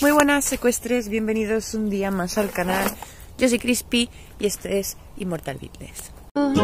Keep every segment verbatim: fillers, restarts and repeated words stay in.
Muy buenas secuestres, bienvenidos un día más al canal. Yo soy Crispy y este es Immortal Fitness.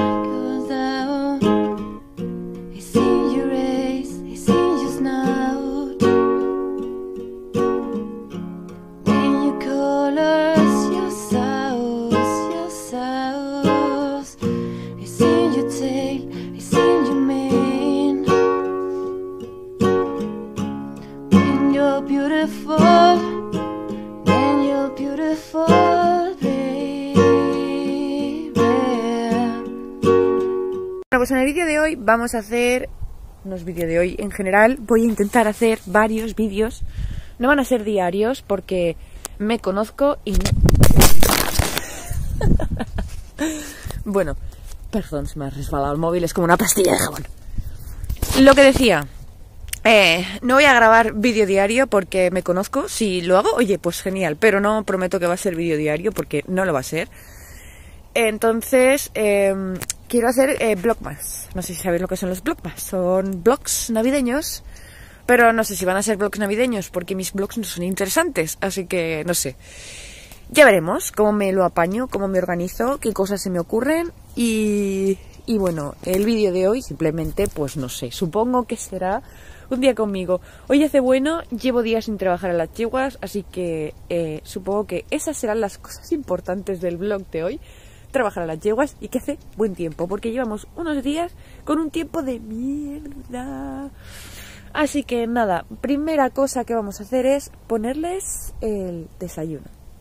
Pues en el vídeo de hoy vamos a hacer, no es vídeo de hoy, en general voy a intentar hacer varios vídeos. No van a ser diarios porque me conozco y no... Bueno, perdón, se me ha resbalado el móvil, es como una pastilla de jabón. Lo que decía, eh, no voy a grabar vídeo diario porque me conozco. Si lo hago, oye, pues genial, pero no prometo que va a ser vídeo diario porque no lo va a ser. Entonces, eh, quiero hacer eh, vlogmas. No sé si sabéis lo que son los vlogmas. Son vlogs navideños, pero no sé si van a ser vlogs navideños porque mis vlogs no son interesantes. Así que, no sé. Ya veremos cómo me lo apaño, cómo me organizo, qué cosas se me ocurren. Y, y bueno, el vídeo de hoy simplemente, pues no sé. Supongo que será un día conmigo. Hoy hace bueno, llevo días sin trabajar a las yeguas, así que eh, supongo que esas serán las cosas importantes del vlog de hoy. Trabajar a las yeguas y que hace buen tiempo, porque llevamos unos días con un tiempo de mierda. Así que nada, primera cosa que vamos a hacer es ponerles el desayuno.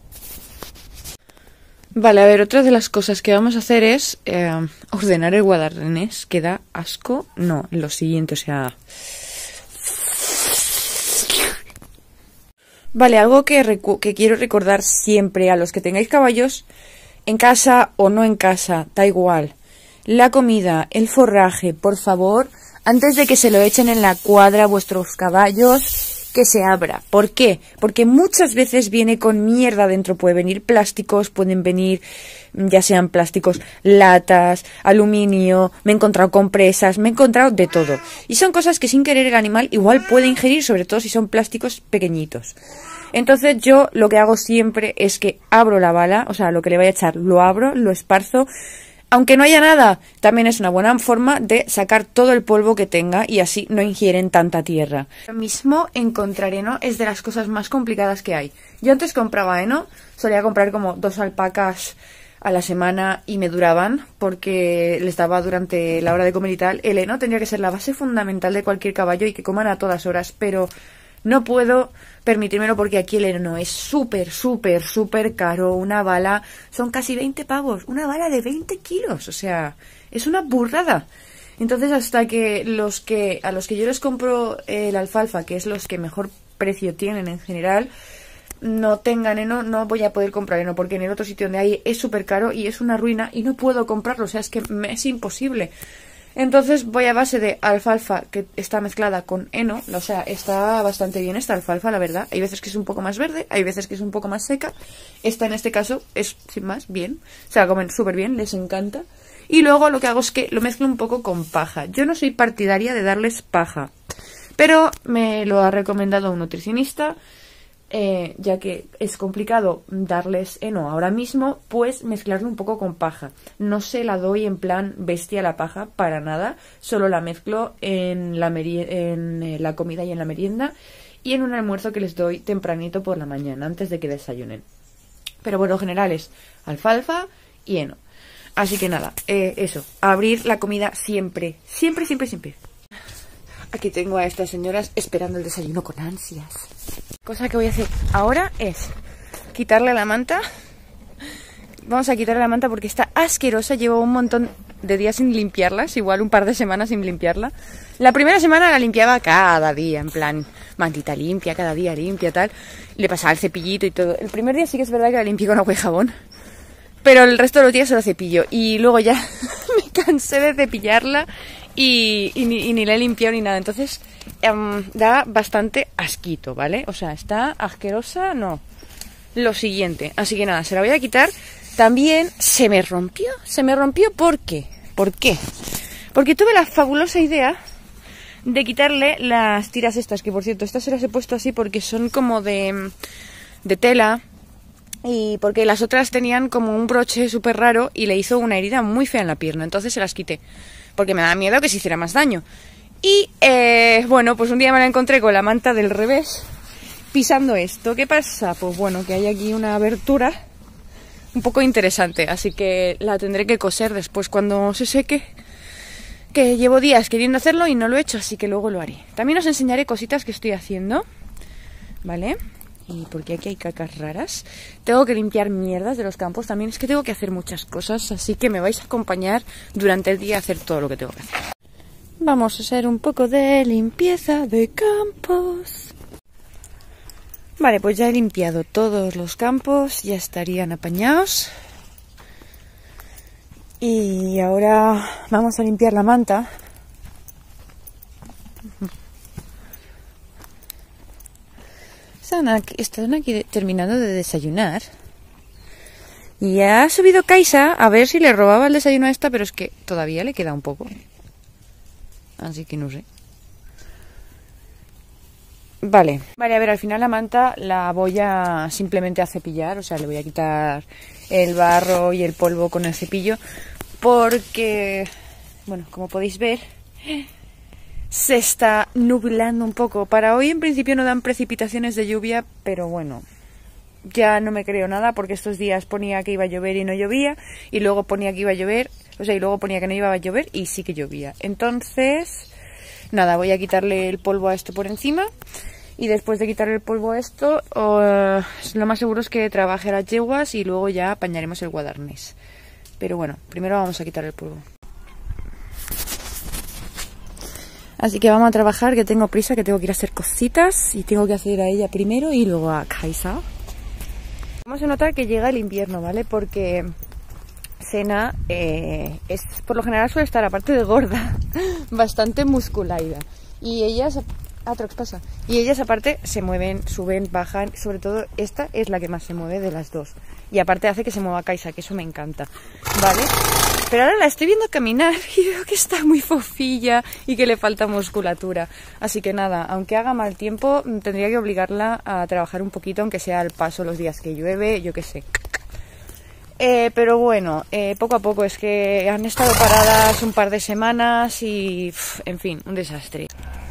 Vale, a ver, otra de las cosas que vamos a hacer es eh, ordenar el guardarrones, que da asco. No, lo siguiente, o sea... Vale, algo que, que quiero recordar siempre a los que tengáis caballos, en casa o no en casa, da igual. La comida, el forraje, por favor, antes de que se lo echen en la cuadra a vuestros caballos, que se abra. ¿Por qué? Porque muchas veces viene con mierda dentro. Puede venir plásticos, pueden venir, ya sean plásticos, latas, aluminio, me he encontrado compresas, me he encontrado de todo. Y son cosas que sin querer el animal igual puede ingerir, sobre todo si son plásticos pequeñitos. Entonces yo lo que hago siempre es que abro la bala, o sea, lo que le voy a echar lo abro, lo esparzo. Aunque no haya nada, también es una buena forma de sacar todo el polvo que tenga y así no ingieren tanta tierra. Ahora mismo encontrar heno es de las cosas más complicadas que hay. Yo antes compraba heno, solía comprar como dos alpacas a la semana y me duraban porque les daba durante la hora de comer y tal. El heno tendría que ser la base fundamental de cualquier caballo y que coman a todas horas, pero no puedo permitírmelo porque aquí el heno es súper, súper, súper caro. Una bala son casi veinte pavos. Una bala de veinte kilos. O sea, es una burrada. Entonces, hasta que los que a los que yo les compro el alfalfa, que es los que mejor precio tienen en general, no tengan heno, no voy a poder comprar heno. Porque en el otro sitio donde hay es súper caro y es una ruina y no puedo comprarlo. O sea, es que me es imposible. Entonces voy a base de alfalfa que está mezclada con heno, o sea, está bastante bien esta alfalfa, la verdad. Hay veces que es un poco más verde, hay veces que es un poco más seca. Esta en este caso es, sin más, bien. Se la comen súper bien, les encanta. Y luego lo que hago es que lo mezclo un poco con paja. Yo no soy partidaria de darles paja, pero me lo ha recomendado un nutricionista. Eh, ya que es complicado darles heno ahora mismo, pues mezclarlo un poco con paja. No se la doy en plan bestia la paja, para nada. Solo la mezclo en la, en, eh, la comida y en la merienda y en un almuerzo que les doy tempranito por la mañana, antes de que desayunen. Pero bueno, en general es alfalfa y heno. Así que nada, eh, eso, abrir la comida siempre, siempre, siempre, siempre. Aquí tengo a estas señoras esperando el desayuno con ansias. Cosa que voy a hacer ahora es quitarle la manta. Vamos a quitarle la manta porque está asquerosa. Llevo un montón de días sin limpiarlas, igual un par de semanas sin limpiarla. La primera semana la limpiaba cada día, en plan, mantita limpia, cada día limpia, tal. Le pasaba el cepillito y todo. El primer día sí que es verdad que la limpié con agua y jabón, pero el resto de los días solo cepillo. Y luego ya me cansé de cepillarla y, y, ni, y ni la he limpiado ni nada. Entonces um, da bastante asquito, ¿vale? O sea, está asquerosa, no. Lo siguiente, así que nada, se la voy a quitar. También se me rompió, se me rompió, ¿por qué? ¿Por qué? Porque tuve la fabulosa idea de quitarle las tiras estas, que por cierto, estas se las he puesto así porque son como de de tela, y porque las otras tenían como un broche súper raro y le hizo una herida muy fea en la pierna, entonces se las quité, porque me daba miedo que se hiciera más daño. Y eh, bueno, pues un día me la encontré con la manta del revés, pisando esto. ¿Qué pasa? Pues bueno, que hay aquí una abertura un poco interesante, así que la tendré que coser después cuando se seque, que llevo días queriendo hacerlo y no lo he hecho, así que luego lo haré. También os enseñaré cositas que estoy haciendo, ¿vale? Y porque aquí hay cacas raras. Tengo que limpiar mierdas de los campos. También es que tengo que hacer muchas cosas, así que me vais a acompañar durante el día a hacer todo lo que tengo que hacer. Vamos a hacer un poco de limpieza de campos. Vale, pues ya he limpiado todos los campos, ya estarían apañados. Y ahora vamos a limpiar la manta. Están aquí, están aquí terminando de desayunar. Y ha subido Kaisa a ver si le robaba el desayuno a esta, pero es que todavía le queda un poco. Así que no sé. Vale, vale, a ver, al final la manta la voy a simplemente a cepillar, o sea, le voy a quitar el barro y el polvo con el cepillo, porque, bueno, como podéis ver, se está nublando un poco. Para hoy en principio no dan precipitaciones de lluvia, pero bueno, ya no me creo nada, porque estos días ponía que iba a llover y no llovía, y luego ponía que iba a llover, o sea, y luego ponía que no iba a llover y sí que llovía. Entonces, nada, voy a quitarle el polvo a esto por encima. Y después de quitarle el polvo a esto, uh, lo más seguro es que trabaje las yeguas y luego ya apañaremos el guadarnés. Pero bueno, primero vamos a quitar el polvo. Así que vamos a trabajar, que tengo prisa, que tengo que ir a hacer cositas. Y tengo que hacer a ella primero y luego a Kaisa. Vamos a notar que llega el invierno, ¿vale? Porque Sena eh, es, por lo general suele estar, aparte de gorda, bastante musculaida. Y ellas... Ah, ¿qué pasa? Y ellas aparte se mueven, suben, bajan, sobre todo esta es la que más se mueve de las dos. Y aparte hace que se mueva Kaisa, que eso me encanta, ¿vale? Pero ahora la estoy viendo caminar y veo que está muy fofilla y que le falta musculatura. Así que nada, aunque haga mal tiempo, tendría que obligarla a trabajar un poquito, aunque sea al paso los días que llueve, yo qué sé. Eh, pero bueno, eh, poco a poco, es que han estado paradas un par de semanas y, pff, en fin, un desastre.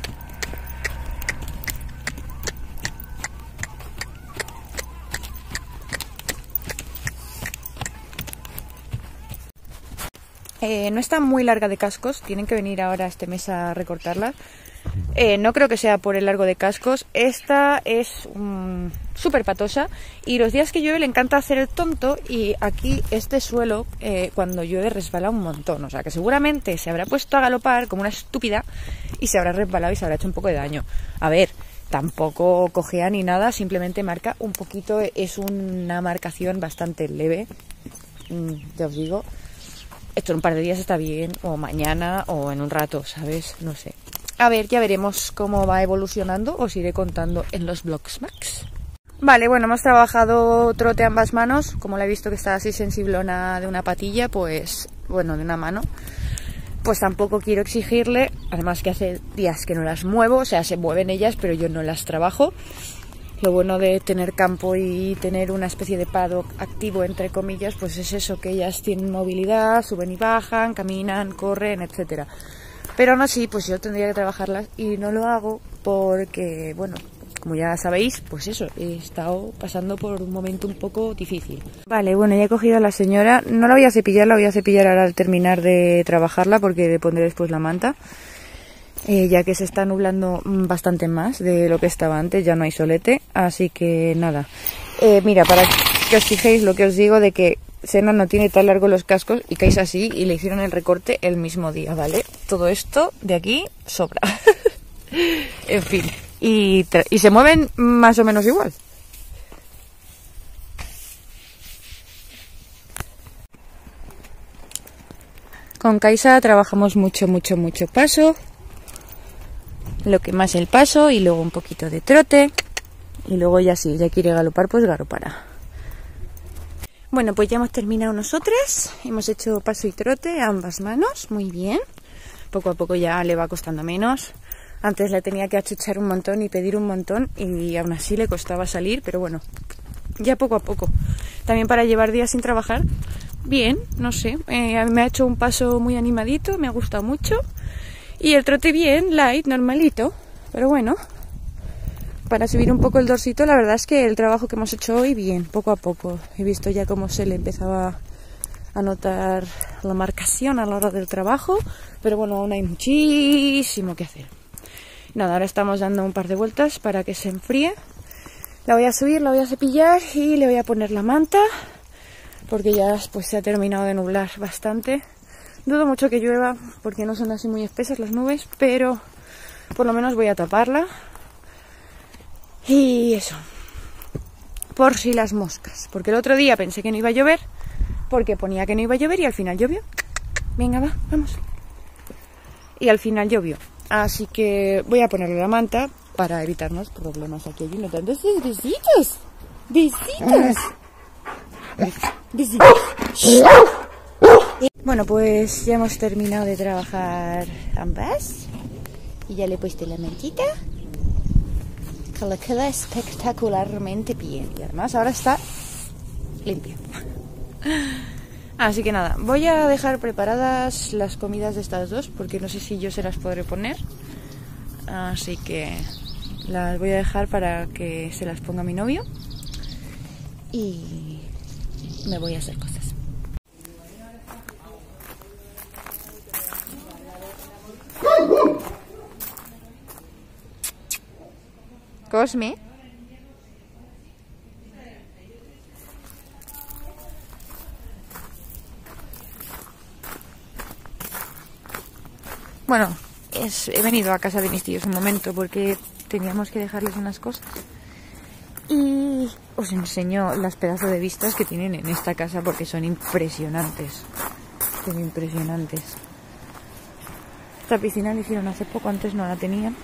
Eh, no está muy larga de cascos, tienen que venir ahora este mes a recortarla. Eh, no creo que sea por el largo de cascos. Esta es um, súper patosa y los días que llueve le encanta hacer el tonto, y aquí este suelo eh, cuando llueve resbala un montón. O sea que seguramente se habrá puesto a galopar como una estúpida y se habrá resbalado y se habrá hecho un poco de daño. A ver, tampoco cojea ni nada, simplemente marca un poquito, es una marcación bastante leve, mm, ya os digo. Esto en un par de días está bien, o mañana, o en un rato, ¿sabes? No sé. A ver, ya veremos cómo va evolucionando, os iré contando en los vlogs Max. Vale, bueno, hemos trabajado trote a ambas manos. Como la he visto que está así sensiblona de una patilla, pues, bueno, de una mano, pues tampoco quiero exigirle, además que hace días que no las muevo, o sea, se mueven ellas, pero yo no las trabajo. Lo bueno de tener campo y tener una especie de paddock activo, entre comillas, pues es eso, que ellas tienen movilidad, suben y bajan, caminan, corren, etcétera. Pero aún así, pues yo tendría que trabajarlas y no lo hago porque, bueno, como ya sabéis, pues eso, he estado pasando por un momento un poco difícil. Vale, bueno, ya he cogido a la señora, no la voy a cepillar, la voy a cepillar ahora al terminar de trabajarla porque le pondré después la manta. Eh, ya que se está nublando bastante más de lo que estaba antes, ya no hay solete, así que nada. Eh, mira, para que os fijéis lo que os digo de que Sena no tiene tan largo los cascos y Kaisa así, y le hicieron el recorte el mismo día, ¿vale? Todo esto de aquí sobra. En fin, y, y se mueven más o menos igual. Con Kaisa trabajamos mucho, mucho, mucho paso. Lo que más el paso y luego un poquito de trote y luego ya si ya quiere galopar pues galopará. Bueno, pues ya hemos terminado nosotras, hemos hecho paso y trote a ambas manos, muy bien, poco a poco ya le va costando menos. Antes le tenía que achuchar un montón y pedir un montón y aún así le costaba salir, pero bueno, ya poco a poco. También para llevar días sin trabajar, bien, no sé, eh, me ha hecho un paso muy animadito, me ha gustado mucho. Y el trote bien, light, normalito, pero bueno, para subir un poco el dorsito, la verdad es que el trabajo que hemos hecho hoy, bien, poco a poco. He visto ya cómo se le empezaba a notar la marcación a la hora del trabajo, pero bueno, aún hay muchísimo que hacer. Nada, ahora estamos dando un par de vueltas para que se enfríe. La voy a subir, la voy a cepillar y le voy a poner la manta, porque ya pues se ha terminado de nublar bastante. Dudo mucho que llueva, porque no son así muy espesas las nubes, pero por lo menos voy a taparla. Y eso, por si las moscas, porque el otro día pensé que no iba a llover, porque ponía que no iba a llover y al final llovió. Venga, va, vamos. Y al final llovió, así que voy a ponerle la manta para evitarnos problemas aquí. Allí no tantos besitos, besitos, besitos. Bueno, pues ya hemos terminado de trabajar ambas y ya le he puesto la mantita, que le queda espectacularmente bien y además ahora está limpia. Así que nada, voy a dejar preparadas las comidas de estas dos porque no sé si yo se las podré poner, así que las voy a dejar para que se las ponga mi novio y me voy a hacer cosas. Cosme. Bueno, es, he venido a casa de mis tíos un momento porque teníamos que dejarles unas cosas. Y os enseño las pedazos de vistas que tienen en esta casa porque son impresionantes. Son impresionantes. Esta piscina la hicieron hace poco, antes no la tenían.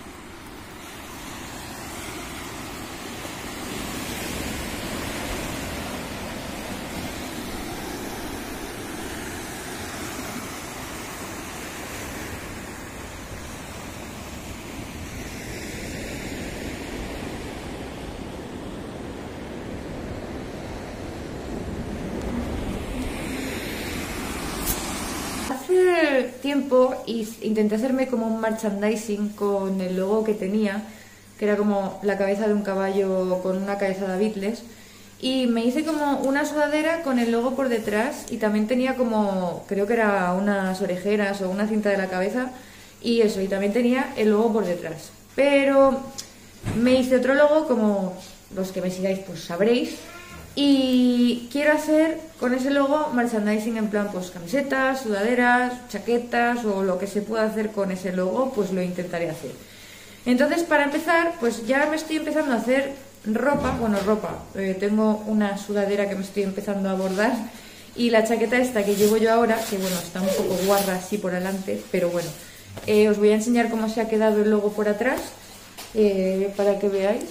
Hace tiempo intenté hacerme como un merchandising con el logo que tenía, que era como la cabeza de un caballo con una cabeza de Beatles, y me hice como una sudadera con el logo por detrás y también tenía como, creo que era unas orejeras o una cinta de la cabeza y eso, y también tenía el logo por detrás. Pero me hice otro logo, como los que me sigáis pues sabréis, y quiero hacer con ese logo merchandising en plan pues camisetas, sudaderas, chaquetas o lo que se pueda hacer con ese logo, pues lo intentaré hacer. Entonces, para empezar, pues ya me estoy empezando a hacer ropa, bueno ropa, eh, tengo una sudadera que me estoy empezando a bordar y la chaqueta esta que llevo yo ahora, que bueno, está un poco guarra así por delante, pero bueno, eh, os voy a enseñar cómo se ha quedado el logo por atrás, eh, para que veáis.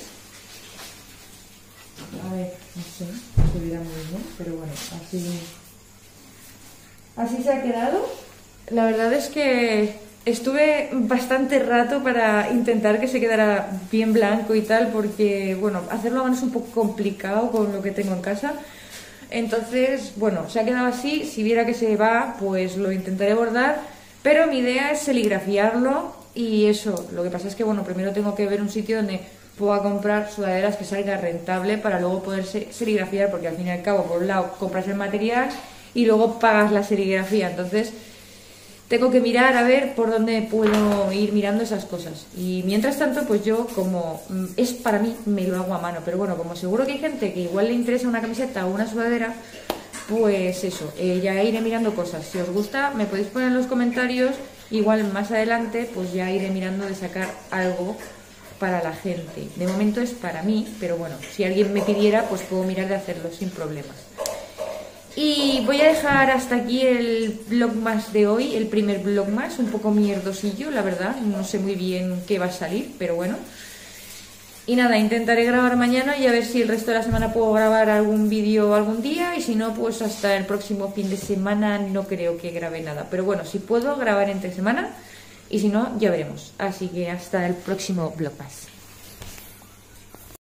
A ver, no sé, no se verá muy bien, pero bueno, así, así se ha quedado. La verdad es que estuve bastante rato para intentar que se quedara bien blanco y tal, porque, bueno, hacerlo a mano es un poco complicado con lo que tengo en casa. Entonces, bueno, se ha quedado así. Si viera que se va, pues lo intentaré bordar, pero mi idea es serigrafiarlo y eso. Lo que pasa es que, bueno, primero tengo que ver un sitio donde pueda comprar sudaderas que salga rentable para luego poder serigrafiar, porque al fin y al cabo, por un lado, compras el material y luego pagas la serigrafía. Entonces, tengo que mirar a ver por dónde puedo ir mirando esas cosas. Y mientras tanto, pues yo, como es para mí, me lo hago a mano. Pero bueno, como seguro que hay gente que igual le interesa una camiseta o una sudadera, pues eso, eh, ya iré mirando cosas. Si os gusta, me podéis poner en los comentarios. Igual más adelante, pues ya iré mirando de sacar algo para la gente. De momento es para mí, pero bueno, si alguien me pidiera, pues puedo mirar de hacerlo sin problemas. Y voy a dejar hasta aquí el vlogmas de hoy, el primer vlogmas, un poco mierdosillo, la verdad, no sé muy bien qué va a salir, pero bueno. Y nada, intentaré grabar mañana y a ver si el resto de la semana puedo grabar algún vídeo algún día, y si no, pues hasta el próximo fin de semana no creo que grabe nada. Pero bueno, si puedo grabar entre semana, y si no, ya veremos. Así que hasta el próximo vlogmas.